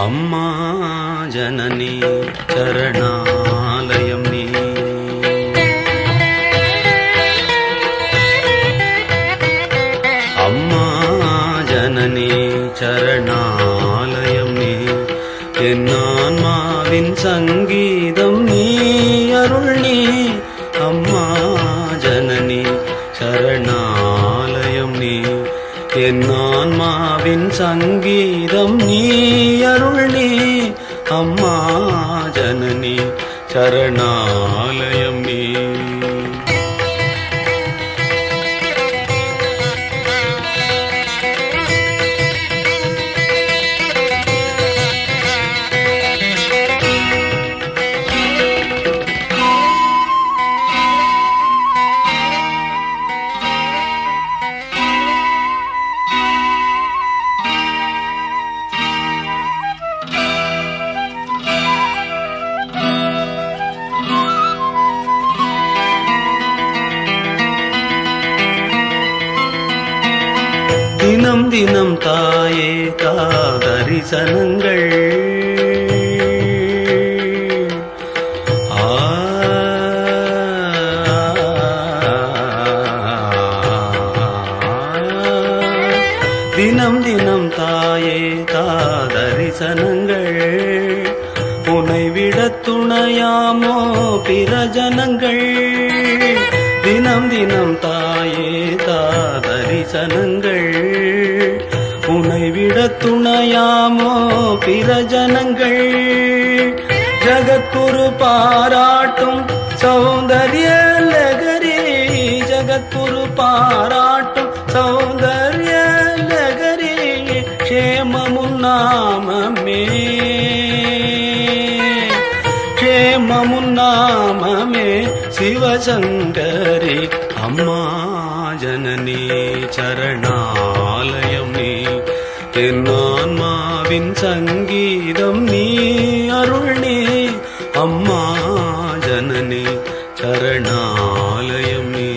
அம்மா ஜனனி சரணாலயம் நீ. அம்மா ஜனனி சரணாலயம் நீ. என் ஆன்மாவின் சங்கீதம் நீ அருள் நீ. அம்மா ஜனனி சரணாலயம் நீ. என் ஆன்மாவின் சங்கீதம் நீ அருள் நீ. அம்மா ஜனனி சரணாலயம் நீ. தினம் தினம் தாயே தரிசனங்கள். தினம் தினம் தாயே தரிசனங்கள். உனை விட துணையாமோ பிரஜனங்கள். தினம் தினம் தாயே தரிசனங்கள். உனை விட துணையாமோ பிரஜனங்கள். ஜகத்குரு பாராட்டும் சௌந்தர்ய லகரி. ஜகத்குரு பாராட்டும் சௌந்தர்ய லகரி. க்ஷேமமுன்னாமமே க்ஷேமமுன்னாமமே சிவசங்கரி. அம்மா ஜனனி சரணாலயம் நீ. என் ஆன்மாவின் சங்கீதம் நீ அருள் நீ. அம்மா ஜனனி சரணாலயம் நீ.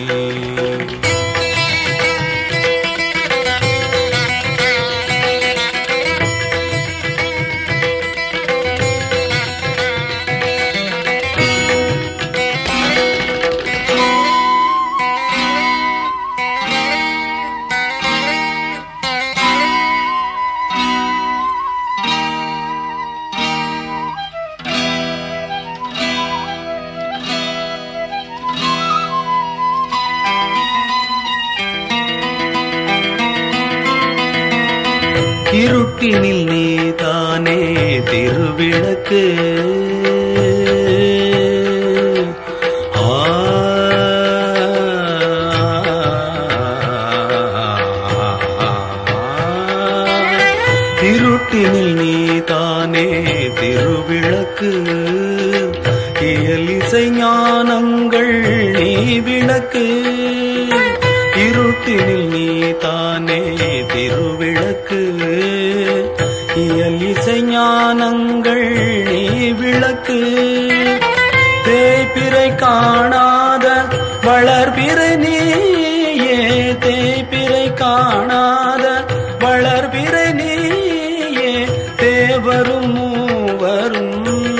இருட்டினில் நீதானே திருவிளக்கு. இருட்டினில் நீதானே திருவிளக்கு. இயலிசை ஞானங்கள் நீ விளக்கு. இருட்டினில் நீதானே திருவிளக்கு. இயலிசை ஞானங்கள் நீ விளக்கு. தேய்பிறை காணாத வளர்பிறை நீயே. தேய்பிறை காணாத வளர்பிறை நீயே. தேவரும் மூவரும்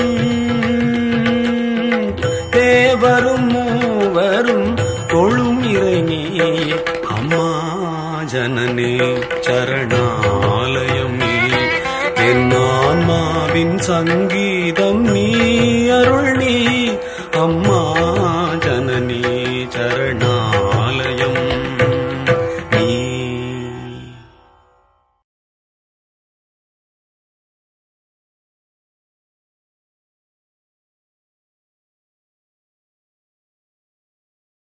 தேவரும் மூவரும் தொழும் இறை நீயே. அம்மா ஜனனி சரணாலயம் நீ. என் ஆன்மாவின் சங்கீதம் நீ